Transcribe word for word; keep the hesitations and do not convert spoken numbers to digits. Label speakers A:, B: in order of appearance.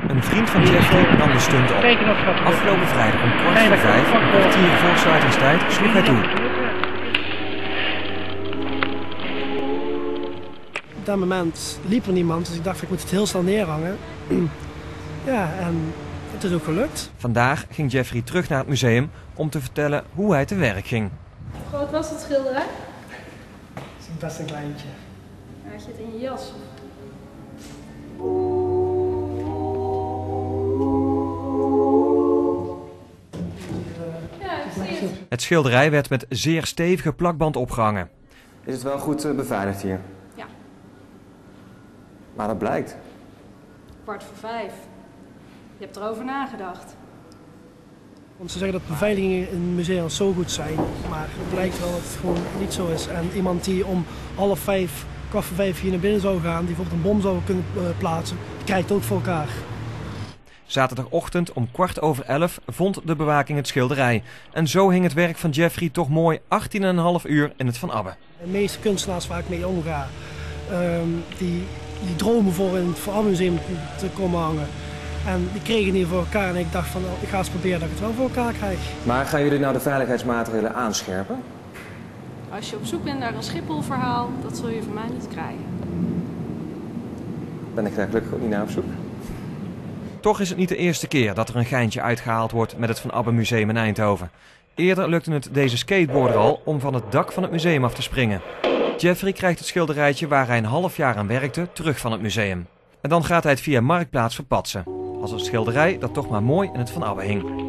A: Een vriend van Jeffrey nam de stunt op. Afgelopen vrijdag om kwart voor vijf, een kwartier voor sluitingstijd, sloeg hij toe.
B: Op dat moment liep er niemand, dus ik dacht ik moet het heel snel neerhangen. Ja, en het is ook gelukt.
A: Vandaag ging Jeffrey terug naar het museum om te vertellen hoe hij te werk ging.
C: Hoe groot was het schilderij?
B: Het is best een kleintje.
C: Had je het in je jas? Ja, ik zie het.
A: Het schilderij werd met zeer stevige plakband opgehangen.
D: Is het wel goed uh, beveiligd hier?
C: Ja,
D: Maar dat blijkt.
C: kwart voor vijf. Je hebt erover nagedacht.
B: Want ze zeggen dat beveiligingen in musea zo goed zijn, maar het blijkt wel dat het gewoon niet zo is. En iemand die om half vijf, kwart voor vijf hier naar binnen zou gaan, die bijvoorbeeld een bom zou kunnen uh, plaatsen, die krijgt het ook voor elkaar.
A: Zaterdagochtend om kwart over elf vond de bewaking het schilderij. En zo hing het werk van Jeffrey toch mooi achttien en een half uur in het Van Abbe.
B: De meeste kunstenaars waar ik mee omga, um, die, die dromen voor in het Van Abbe Museum te komen hangen. En die kregen die voor elkaar en ik dacht van, ik ga eens proberen dat ik het wel voor elkaar krijg.
D: Maar gaan jullie nou de veiligheidsmaatregelen aanscherpen?
C: Als je op zoek bent naar een Schiphol-verhaal, dat zul je van mij niet krijgen.
D: Ben ik daar gelukkig ook niet naar op zoek.
A: Toch is het niet de eerste keer dat er een geintje uitgehaald wordt met het Van Abbe Museum in Eindhoven. Eerder lukte het deze skateboarder al om van het dak van het museum af te springen. Jeffrey krijgt het schilderijtje waar hij een half jaar aan werkte terug van het museum. En dan gaat hij het via Marktplaats verpatsen. Als een schilderij dat toch maar mooi in het Van Abbe hing.